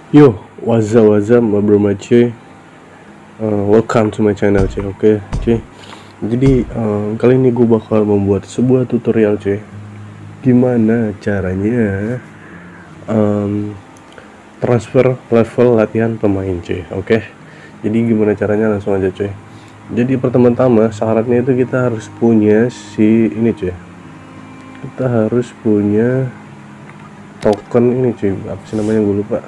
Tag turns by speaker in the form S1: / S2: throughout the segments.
S1: Yo, what's up, bro, cuy. Welcome to my channel, cuy. Oke, cuy. Jadi kali ini gue bakal membuat sebuah tutorial, cuy. Gimana caranya transfer level latihan pemain, cuy. Oke. Jadi gimana caranya, langsung aja, cuy. Jadi pertama-tama syaratnya itu kita harus punya si ini, cuy. Kita harus punya token ini, cuy. Apa sih namanya, gue lupa.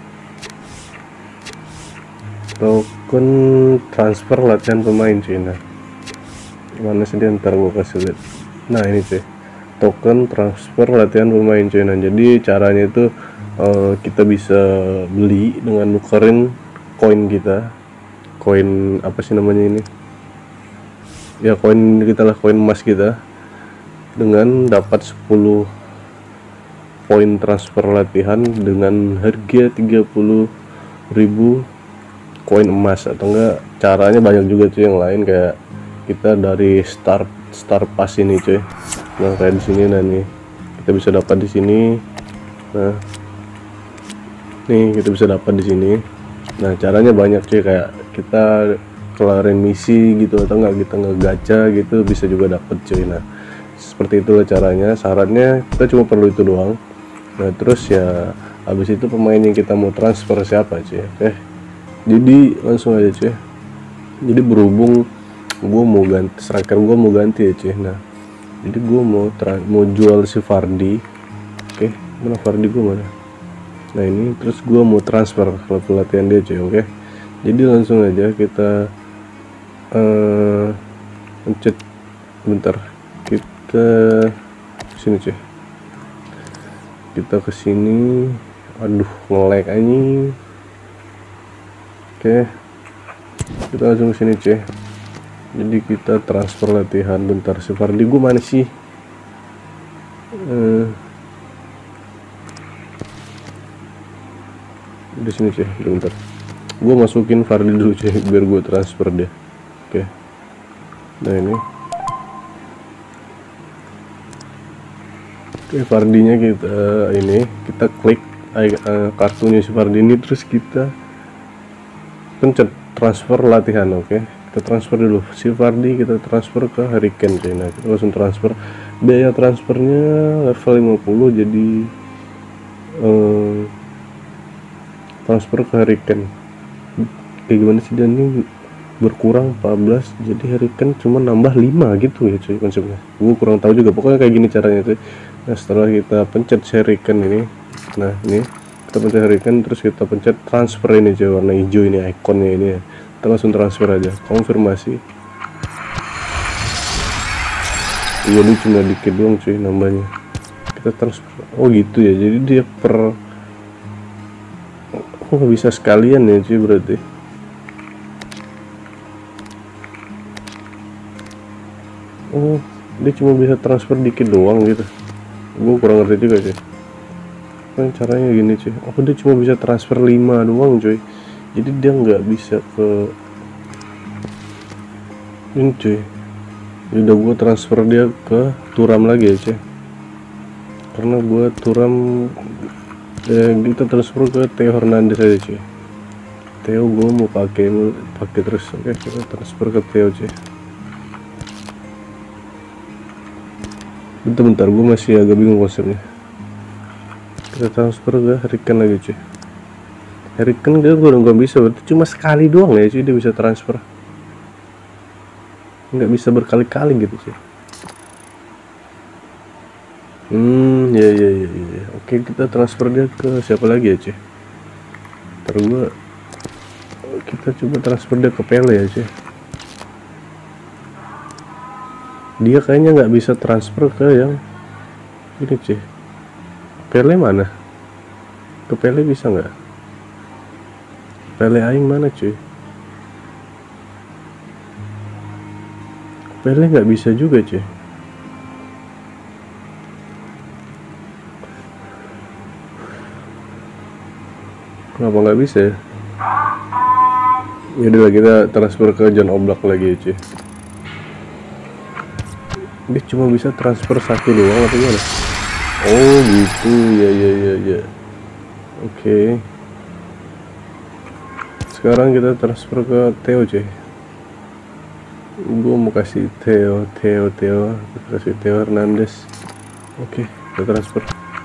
S1: Token transfer latihan pemain, cuy. Nah, mana sih dia, ntar gue kasih lihat. Nah, ini, cuy, token transfer latihan pemain, cuy. Nah, jadi caranya itu kita bisa beli dengan nukerin koin kita, koin apa sih namanya ini ya, koin kita lah, koin emas kita, dengan dapat 10 poin transfer latihan dengan harga 30.000 koin emas. Atau enggak, caranya banyak juga, cuy, yang lain, kayak kita dari star pass ini, cuy. Nah, kayak di sini, nah nih kita bisa dapat di sini. Nah, nih kita bisa dapat di sini. Nah, caranya banyak, cuy, kayak kita kelarin misi gitu, atau enggak kita ngegacha gitu, bisa juga dapat, cuy. Nah, seperti itulah caranya. Syaratnya kita cuma perlu itu doang. Nah, terus ya habis itu pemain yang kita mau transfer siapa, cuy. Oke, jadi langsung aja, cuy. Jadi berhubung gue mau ganti striker, gue mau ganti ya, cuy. Nah, jadi gue mau jual si Vardy. Oke, mana Vardy gue, mana? Nah, ini terus gue mau transfer level latihan dia, cuy. Oke, jadi langsung aja kita pencet, bentar, kita sini, cuy. Kita kesini, aduh, nge-lag anjing. Oke, kita langsung ke sini, cuy. Jadi kita transfer latihan. Bentar, si Vardy gue mana sih? Di sini, cuy. Bentar, gue masukin Vardy dulu, cuy, biar gue transfer dia. Oke, nah ini. Oke, Vardy-nya kita klik kartunya si Vardy ini, terus kita pencet transfer latihan. Oke, kita transfer dulu si Vardy, kita transfer ke Harry Kane, cuy. Nah, kita langsung transfer. Biaya transfernya level 50, jadi transfer ke Harry Kane. Kayak gimana sih, dan ini berkurang 14, jadi Harry Kane cuma nambah 5 gitu ya, cuy, konsepnya. Gue kurang tahu juga, pokoknya kayak gini caranya, cuy. Nah, setelah kita pencet Harry Kane ini, nah ini kita pencet Harry Kane, terus kita pencet transfer ini, cuy, warna hijau ini, ikonnya ini ya. Kita langsung transfer aja, konfirmasi. Iya, dia cuma dikit doang, cuy, nambahnya. Kita transfer, oh gitu ya, jadi dia nggak bisa sekalian ya, cuy, berarti. Oh, dia cuma bisa transfer dikit doang gitu. Gue kurang ngerti juga, cuy. Kan caranya gini, cuy. Oh, dia cuma bisa transfer 5 doang, cuy. Jadi dia nggak bisa ke ini, cuy. Udah gue transfer dia ke Thuram lagi ya, cuy. Karena gue Thuram kita transfer ke Theo Hernandez aja, cuy. Theo gue mau pakai terus. Oke, kita transfer ke Theo, cuy. Bentar, gue masih agak bingung konsepnya. Kita transfer ke Harry Kane lagi, cuy. Harry Kane dia gue nggak bisa, berarti cuma sekali doang ya, cuy, dia bisa transfer. Nggak bisa berkali-kali gitu, cuy. Ya. Oke, kita transfer dia ke siapa lagi ya, cuy? Ntar kita coba transfer dia ke Pele ya, cuy. Dia kayaknya nggak bisa transfer ke yang ini, cuy. Pele mana? Ke Pele bisa nggak? Pele aing mana, cuy? Pele nggak bisa juga, cuy. Kenapa nggak bisa ya? Yaudah, kita transfer ke Jan Oblak lagi, cuy. Dia cuma bisa transfer satu doang atau gimana? Oh gitu, ya. Oke. sekarang kita transfer ke Theo cuy. Gue mau kasih Theo kasih Theo Hernandez. Oke, kita transfer.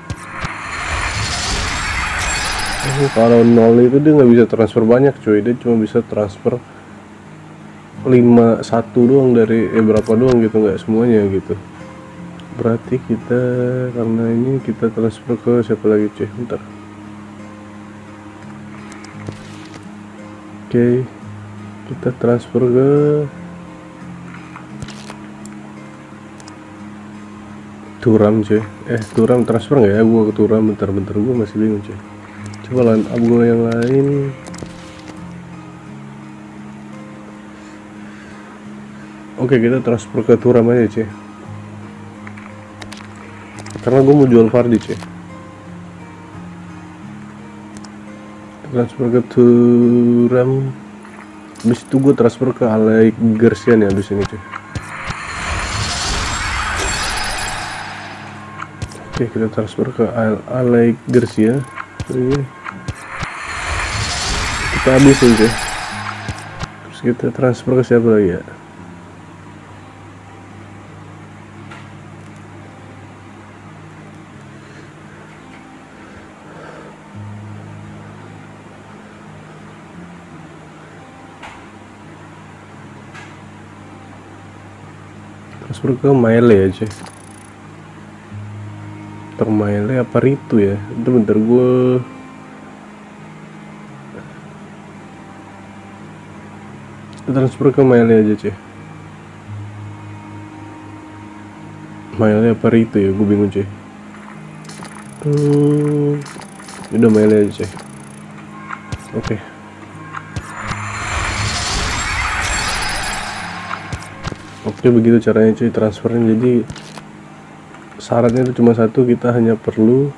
S1: Kalau 0 itu dia nggak bisa transfer banyak cuy, dia cuma bisa transfer 51 doang dari berapa doang gitu, nggak semuanya gitu. Berarti kita karena ini kita transfer ke siapa lagi cuy, bentar. Oke, kita transfer ke Thuram cuy. Thuram transfer nggak ya? Gua ke Thuram, bentar gua masih bingung cuy. Coba line up gua yang lain. Oke, kita transfer ke Thuram aja cuy, karena gue mau jual Vardy cuy. Transfer ke Thuram, habis itu gue transfer ke Alec Garcia nih habis ini cuy. Oke, kita transfer ke Alec Garcia. Kita habisin cuy. Terus kita transfer ke siapa lagi ya? Transfer ke Maele ya cuy. Maele apa Ritu ya? Itu bentar gue transfer ke Maele aja cuy. Maele apa Ritu ya? Gue bingung cuy. Udah Maele aja cuy. Oke. Oke, begitu caranya cuy transfernya. Jadi syaratnya itu cuma satu, kita hanya perlu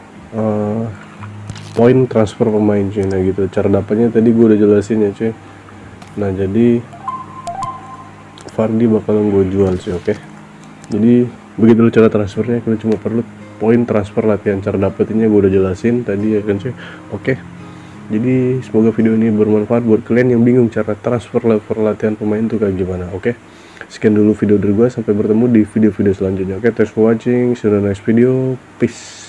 S1: poin transfer pemain cuy. Nah gitu, cara dapatnya tadi gue udah jelasin ya cuy. Nah jadi Vardy bakalan gue jual sih. Oke, jadi begitu cara transfernya, kita cuma perlu poin transfer latihan. Cara dapetinnya gue udah jelasin tadi ya kan cuy. Oke, jadi semoga video ini bermanfaat buat kalian yang bingung cara transfer level latihan pemain tuh kayak gimana. Oke, sekian dulu video dari gue, sampai bertemu di video-video selanjutnya. Oke, thanks for watching, see you in the next video, peace.